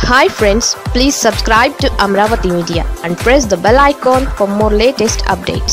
Hi friends, please subscribe to Amravati Media and press the bell icon for more latest updates.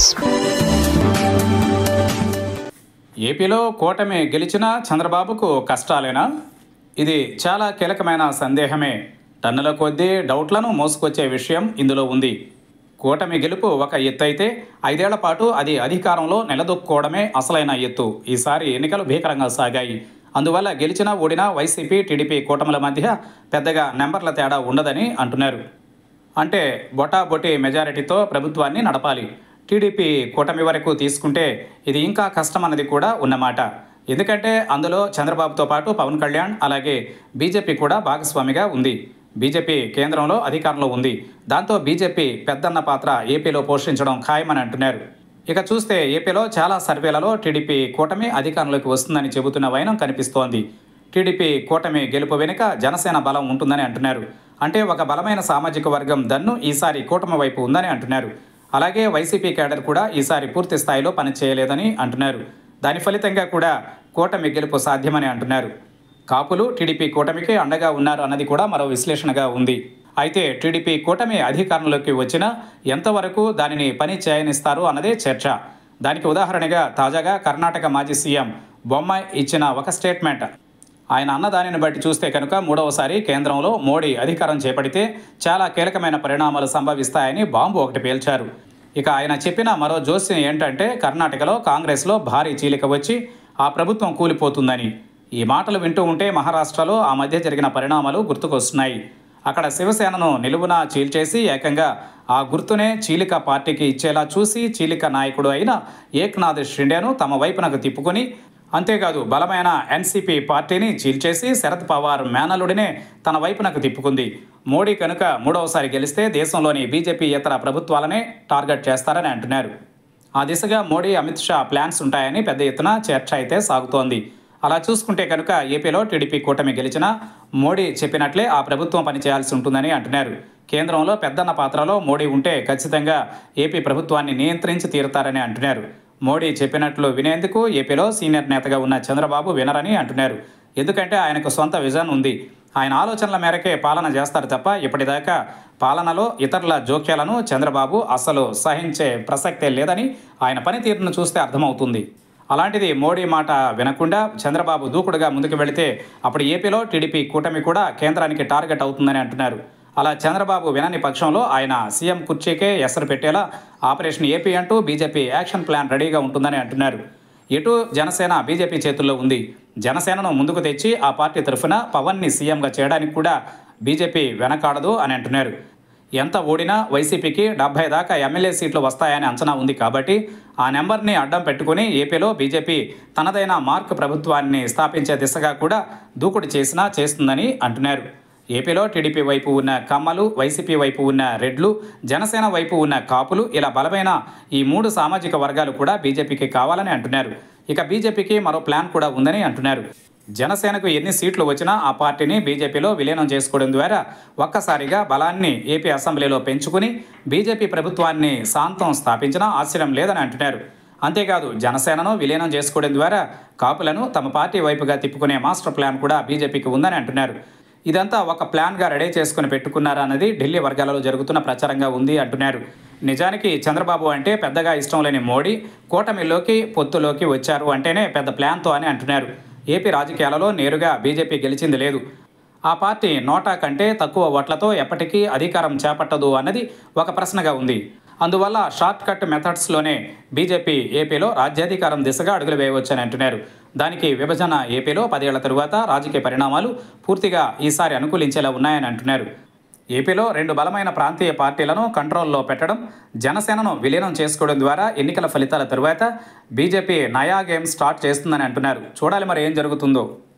ఏపీలో కూటమి గెలిచిన చంద్రబాబుకు కష్టాలేనా? ఇది చాలా కీలకమైన సందేహమే. టన్నుల కొద్దీ డౌట్లను మోసుకొచ్చే విషయం ఇందులో ఉంది. కూటమి గెలుపు ఒక ఎత్తు అయితే 5 ఏళ్ల పాటు అది అధికారంలో నిలదొక్కుకోవడమే అసలైన ఎత్తు. ఈసారి ఎన్నికలు భీకరంగా సాగాయి. అందువల్ల గెలిచినా ఓడినా వైసీపీ టీడీపీ కూటమిల మధ్య పెద్దగా నెంబర్ల తేడా ఉండదని అంటున్నారు. అంటే బొటాబొటి మెజారిటీతో ప్రభుత్వాన్ని నడపాలి. టీడీపీ కూటమి వరకు తీసుకుంటే ఇది ఇంకా కష్టమన్నది కూడా ఉన్నమాట. ఎందుకంటే అందులో చంద్రబాబుతో పాటు పవన్ కళ్యాణ్ అలాగే బీజేపీ కూడా భాగస్వామిగా ఉంది. బీజేపీ కేంద్రంలో అధికారంలో ఉంది. దాంతో బీజేపీ పెద్దన్న పాత్ర ఏపీలో పోషించడం ఖాయమని అంటున్నారు. ఇక చూస్తే ఏపీలో చాలా సర్వేలలో టీడీపీ కూటమి అధికారంలోకి వస్తుందని చెబుతున్న వైనం కనిపిస్తోంది. టీడీపీ కూటమి గెలుపు వెనుక జనసేన బలం ఉంటుందని అంటున్నారు. అంటే ఒక బలమైన సామాజిక వర్గం దన్ను ఈసారి కూటమి వైపు ఉందని అంటున్నారు. అలాగే వైసీపీ కేడర్ కూడా ఈసారి పూర్తి స్థాయిలో పనిచేయలేదని అంటున్నారు. దాని ఫలితంగా కూడా కూటమి గెలుపు సాధ్యమని అంటున్నారు. కాపులు టీడీపీ కూటమికి అండగా ఉన్నారు అన్నది కూడా మరో విశ్లేషణగా ఉంది. అయితే టీడీపీ కూటమి అధికారంలోకి వచ్చినా ఎంతవరకు దానిని పని చేయనిస్తారు అన్నదే చర్చ. దానికి ఉదాహరణగా తాజాగా కర్ణాటక మాజీ సీఎం బొమ్మాయి ఇచ్చిన ఒక స్టేట్మెంట్. ఆయన అన్నదానిని బట్టి చూస్తే కనుక మూడవసారి కేంద్రంలో మోడీ అధికారం చేపడితే చాలా కీలకమైన పరిణామాలు సంభవిస్తాయని బాంబు ఒకటి పేల్చారు. ఇక ఆయన చెప్పిన మరో జోస్యం ఏంటంటే కర్ణాటకలో కాంగ్రెస్లో భారీ చీలిక వచ్చి ఆ ప్రభుత్వం కూలిపోతుందని. ఈ మాటలు వింటూ ఉంటే మహారాష్ట్రలో ఆ మధ్య జరిగిన పరిణామాలు గుర్తుకొస్తున్నాయి. అక్కడ శివసేనను నిలువునా చీల్చేసి ఏకంగా ఆ గుర్తునే చీలిక పార్టీకి ఇచ్చేలా చూసి చీలిక నాయకుడు అయిన ఏక్నాథ్ షిండేను తమ వైపునకు తిప్పుకొని, అంతేకాదు బలమైన ఎన్సీపీ పార్టీని చీల్చేసి శరద్ పవార్ మేనలుడినే తన వైపునకు తిప్పుకుంది. మోడీ కనుక మూడవసారి గెలిస్తే దేశంలోని బీజేపీ ఇతర ప్రభుత్వాలనే టార్గెట్ చేస్తారని అంటున్నారు. ఆ దిశగా మోడీ అమిత్ షా ప్లాన్స్ ఉంటాయని పెద్ద ఎత్తున చర్చ అయితే సాగుతోంది. అలా చూసుకుంటే కనుక ఏపీలో టీడీపీ కూటమి గెలిచినా మోడీ చెప్పినట్లే ఆ ప్రభుత్వం పనిచేయాల్సి ఉంటుందని అంటున్నారు. కేంద్రంలో పెద్దన్న పాత్రలో మోడీ ఉంటే ఖచ్చితంగా ఏపీ ప్రభుత్వాన్ని నియంత్రించి తీరుతారని అంటున్నారు. మోడీ చెప్పినట్లు వినేందుకు ఏపీలో సీనియర్ నేతగా ఉన్న చంద్రబాబు వినరని అంటున్నారు. ఎందుకంటే ఆయనకు సొంత విజన్ ఉంది. ఆయన ఆలోచనల మేరకే పాలన చేస్తారు తప్ప ఇప్పటిదాకా పాలనలో ఇతరుల జోక్యాలను చంద్రబాబు అస్సలు సహించే ప్రసక్తే లేదని ఆయన పనితీరును చూస్తే అర్థమవుతుంది. అలాంటిది మోడీ మాట వినకుండా చంద్రబాబు దూకుడుగా ముందుకు వెళితే అప్పుడు ఏపీలో టీడీపీ కూటమి కూడా కేంద్రానికి టార్గెట్ అవుతుందని అంటున్నారు. అలా చంద్రబాబు వినని పక్షంలో ఆయన సీఎం కుర్చీకే ఎసరు పెట్టేలా ఆపరేషన్ ఏపీ అంటూ బీజేపీ యాక్షన్ ప్లాన్ రెడీగా ఉంటుందని అంటున్నారు. ఎటు జనసేన బీజేపీ చేతుల్లో ఉంది. జనసేనను ముందుకు తెచ్చి ఆ పార్టీ తరఫున పవన్ని సీఎంగా చేయడానికి కూడా బీజేపీ వెనకాడదు అని అంటున్నారు. ఎంత ఓడినా వైసీపీకి 70 దాకా ఎమ్మెల్యే సీట్లు వస్తాయని అంచనా ఉంది కాబట్టి ఆ నెంబర్ని అడ్డం పెట్టుకుని ఏపీలో బీజేపీ తనదైన మార్క్ ప్రభుత్వాన్ని స్థాపించే దిశగా కూడా దూకుడు చేసినా చేస్తుందని అంటున్నారు. ఏపీలో టీడీపీ వైపు ఉన్న కమ్మలు, వైసీపీ వైపు ఉన్న రెడ్లు, జనసేన వైపు ఉన్న కాపులు, ఇలా బలమైన ఈ 3 సామాజిక వర్గాలు కూడా బీజేపీకి కావాలని అంటున్నారు. ఇక బీజేపీకి మరో ప్లాన్ కూడా ఉందని అంటున్నారు. జనసేనకు ఎన్ని సీట్లు వచ్చినా ఆ పార్టీని బీజేపీలో విలీనం చేసుకోవడం ద్వారా ఒక్కసారిగా బలాన్ని ఏపీ అసెంబ్లీలో పెంచుకుని బీజేపీ ప్రభుత్వాన్ని శాంతం స్థాపించినా ఆశ్చర్యం లేదని అంటున్నారు. అంతేకాదు జనసేనను విలీనం చేసుకోవడం ద్వారా కాపులను తమ పార్టీ వైపుగా తిప్పుకునే మాస్టర్ ప్లాన్ కూడా బీజేపీకి ఉందని అంటున్నారు. ఇదంతా ఒక ప్లాన్గా రెడీ చేసుకుని పెట్టుకున్నారన్నది ఢిల్లీ వర్గాలలో జరుగుతున్న ప్రచారంగా ఉంది అంటున్నారు. నిజానికి చంద్రబాబు అంటే పెద్దగా ఇష్టం లేని మోడీ కూటమిలోకి పొత్తులోకి వచ్చారు అంటేనే పెద్ద ప్లాన్తో అని అంటున్నారు. ఏపీ రాజకీయాలలో నేరుగా బీజేపీ గెలిచింది లేదు. ఆ పార్టీ నోటా కంటే తక్కువ ఓట్లతో ఎప్పటికీ అధికారం చేపట్టదు అన్నది ఒక ప్రశ్నగా ఉంది. అందువల్ల షార్ట్ కట్ మెథడ్స్లోనే బీజేపీ ఏపీలో రాజ్యాధికారం దిశగా అడుగులు వేయవచ్చని అంటున్నారు. దానికి విభజన ఏపీలో 10 ఏళ్ల తరువాత రాజకీయ పరిణామాలు పూర్తిగా ఈసారి అనుకూలించేలా ఉన్నాయని అంటున్నారు. ఏపీలో 2 బలమైన ప్రాంతీయ పార్టీలను కంట్రోల్లో పెట్టడం, జనసేనను విలీనం చేసుకోవడం ద్వారా ఎన్నికల ఫలితాల తరువాత బీజేపీ నయా గేమ్ స్టార్ట్ చేస్తుందని అంటున్నారు. చూడాలి మరి ఏం జరుగుతుందో.